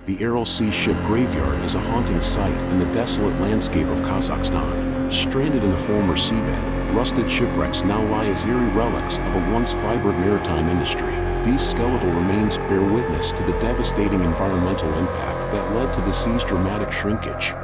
The Aral Sea Ship Graveyard is a haunting sight in the desolate landscape of Kazakhstan. Stranded in the former seabed, rusted shipwrecks now lie as eerie relics of a once vibrant maritime industry. These skeletal remains bear witness to the devastating environmental impact that led to the sea's dramatic shrinkage.